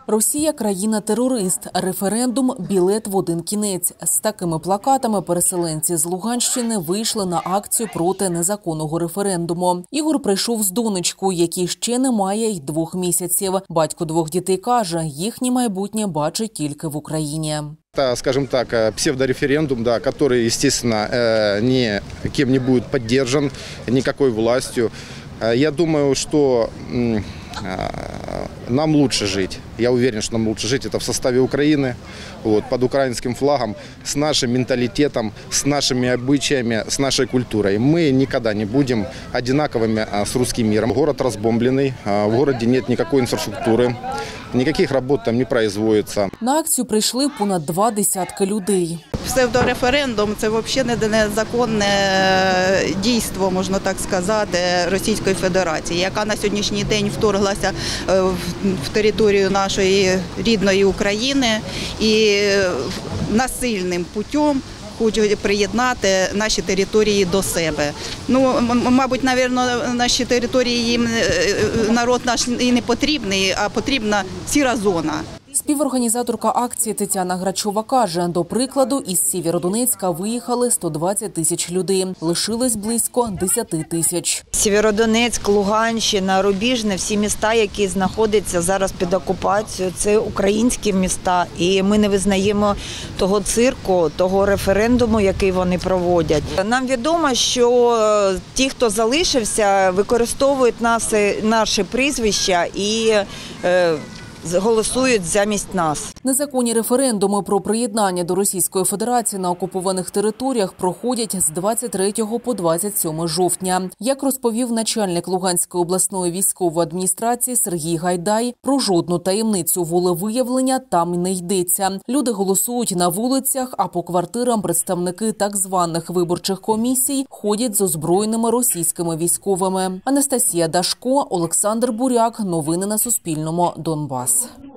Росія – країна-терорист. Референдум – білет в один кінець. З такими плакатами переселенці з Луганщини вийшли на акцію проти незаконного референдуму. Ігор прийшов з донечкою, якій ще немає й 2 місяців. Батько 2 дітей каже, їхнє майбутнє бачить тільки в Україні. Это, скажем так, псевдореферендум, да, который, естественно, никем не будет поддержан, никакой властью. Я думаю, что нам лучше жить. Я уверен, что нам лучше жить это в составе Украины, под украинским флагом, с нашим менталитетом, с нашими обычаями, с нашей культурой. Мы никогда не будем одинаковыми с русским миром. Город разбомбленный, в городе нет никакой инфраструктуры, никаких работ там не производится. На акцію прийшли понад 20 людей. Псевдореферендум – це взагалі незаконне дійство, можна так сказати, Російської Федерації, яка на сьогоднішній день вторглася в територію нашої рідної України і насильним путем хочуть приєднати наші території до себе. Мабуть, наші території їм народ наш і не потрібний, а потрібна сіра зона. Співорганізаторка акції Тетяна Грачова каже, до прикладу, із Сєвєродонецька виїхали 120 тисяч людей, лишилось близько 10 тисяч. Сєвєродонецьк, Луганщина, Рубіжне – всі міста, які знаходяться зараз під окупацією, це українські міста. І ми не визнаємо того цирку, того референдуму, який вони проводять. Нам відомо, що ті, хто залишився, використовують наші прізвища і голосують замість нас. Незаконні референдуми про приєднання до Російської Федерації на окупованих територіях проходять з 23 по 27 жовтня. Як розповів начальник Луганської обласної військової адміністрації Сергій Гайдай, про жодну таємницю волевиявлення там не йдеться. Люди голосують на вулицях, а по квартирам представники так званих виборчих комісій ходять з озброєними російськими військовими. Анастасія Дашко, Олександр Буряк. Новини на Суспільному. Донбас.